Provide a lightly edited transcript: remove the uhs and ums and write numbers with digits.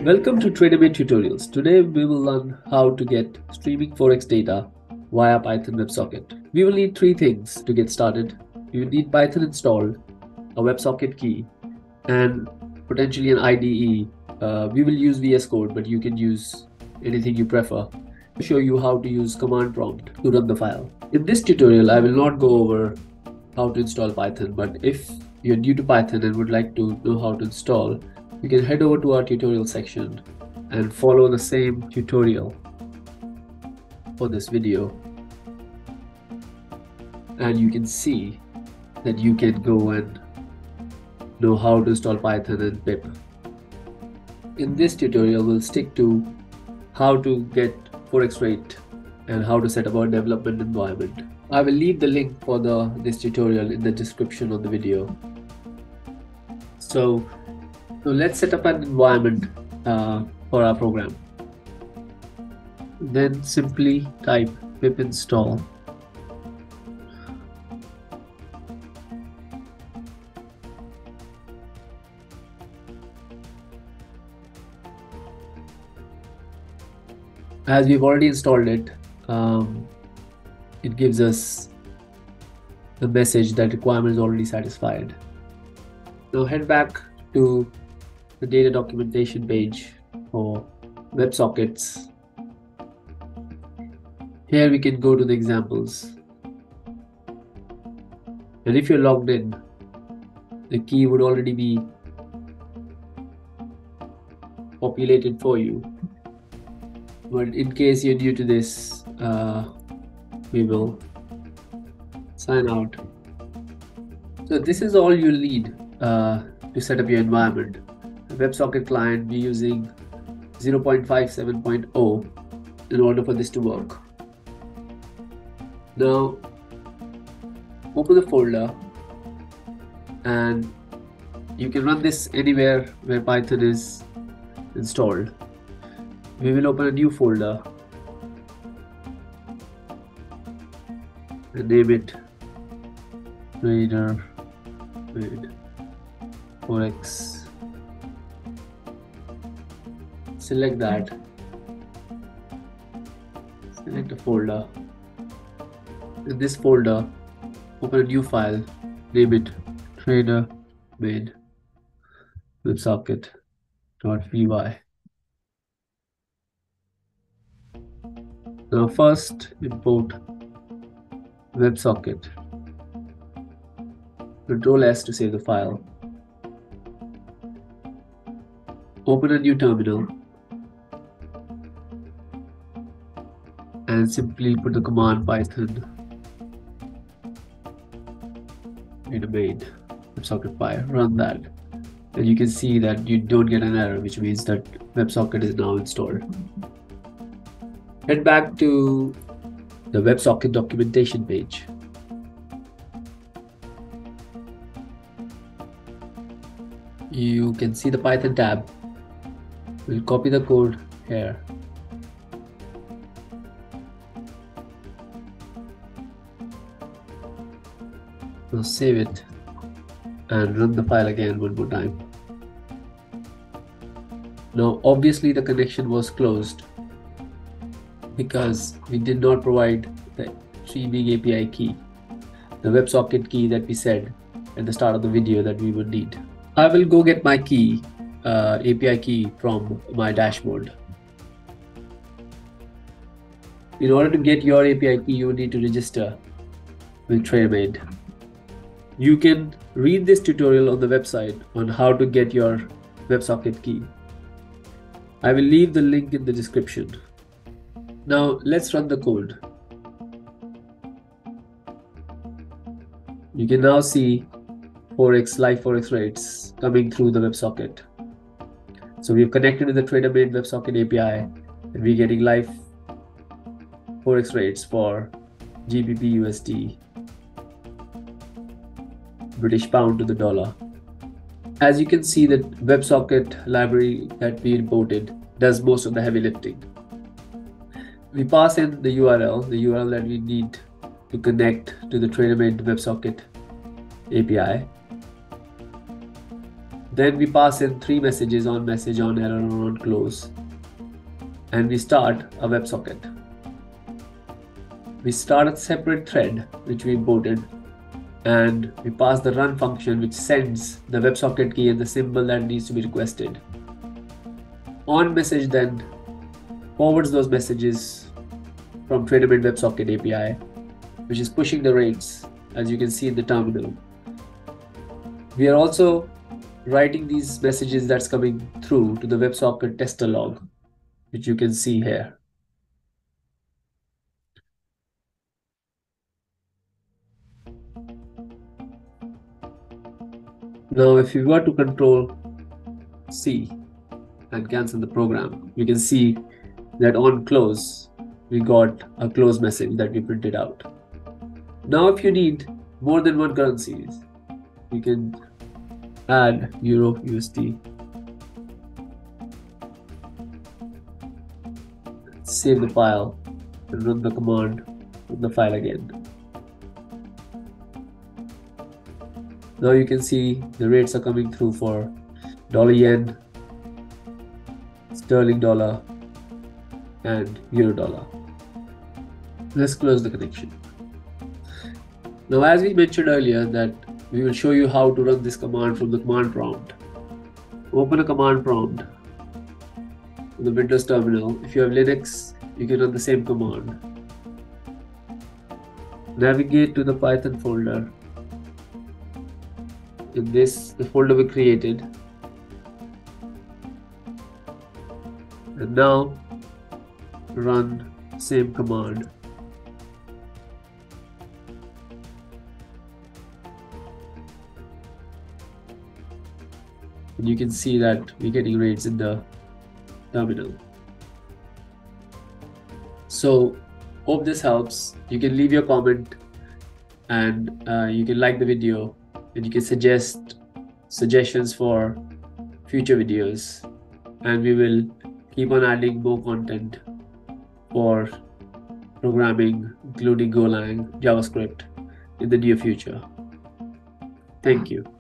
Welcome to TraderMate Tutorials. Today we will learn how to get streaming Forex data via Python WebSocket. We will need three things to get started. You will need Python installed, a WebSocket key, and potentially an IDE. We will use VS Code, but you can use anything you prefer. I'll show you how to use command prompt to run the file. In this tutorial, I will not go over how to install Python, but if you're new to Python and would like to know how to install, you can head over to our tutorial section and follow the same tutorial for this video, and you can see that you can go and know how to install Python and pip. In this tutorial, we'll stick to how to get Forex rate and how to set up our development environment. I will leave the link for this tutorial in the description of the video. So let's set up an environment for our program. Then simply type pip install. As we've already installed it, it gives us the message that requirement is already satisfied. Now head back to the data documentation page for WebSockets. Here we can go to the examples, and if you're logged in, the key would already be populated for you. But in case you're new to this, we will sign out. So this is all you'll need to set up your environment. WebSocket Client, we're using 0.57.0 in order for this to work. Now open the folder, and you can run this anywhere where Python is installed. We will open a new folder and name it Trader with Forex. Select that, select a folder. In this folder, open a new file, name it Trader with WebSocket.py. Now first import WebSocket. Ctrl S to save the file. Open a new terminal and simply put the command Python in a main WebSocket Py. Run that, and you can see that you don't get an error, which means that WebSocket is now installed. Head back to the WebSocket documentation page. You can see the Python tab. We'll copy the code here. Now save it and run the file again one more time. Now obviously the connection was closed because we did not provide the streaming API key, the WebSocket key that we said at the start of the video that we would need. I will go get my key, API key from my dashboard. In order to get your API key, you will need to register with TraderMate. You can read this tutorial on the website on how to get your WebSocket key. I will leave the link in the description. Now let's run the code. You can now see live Forex rates coming through the WebSocket. So we've connected to the TraderMate WebSocket API, and we're getting live Forex rates for GBP USD, British pound to the dollar. As you can see, the WebSocket library that we imported does most of the heavy lifting. We pass in the URL that we need to connect to the TraderMate WebSocket API. Then we pass in 3 messages: on message, on error, or on close. And we start a WebSocket. We start a separate thread which we imported, and we pass the run function which sends the WebSocket key and the symbol that needs to be requested. On message then forwards those messages from Traderman WebSocket API, which is pushing the rates, as you can see in the terminal. We are also writing these messages that's coming through to the WebSocket tester log, which you can see here. Now, if we were to control C and cancel the program, we can see that on close, we got a close message that we printed out. Now, if you need more than one currencies, you can add Euro USD. Save the file and run the command in the file again. Now you can see the rates are coming through for dollar yen, sterling dollar, and euro dollar. Let's close the connection. Now, as we mentioned earlier, that we will show you how to run this command from the command prompt. Open a command prompt in the Windows terminal. If you have Linux, you can run the same command. Navigate to the Python folder. In this, the folder we created. And now run same command. And you can see that we're getting rates in the terminal. So hope this helps. You can leave your comment, and you can like the video, and you can suggest suggestions for future videos, and we will keep on adding more content for programming, including Golang, JavaScript, in the near future. Thank you.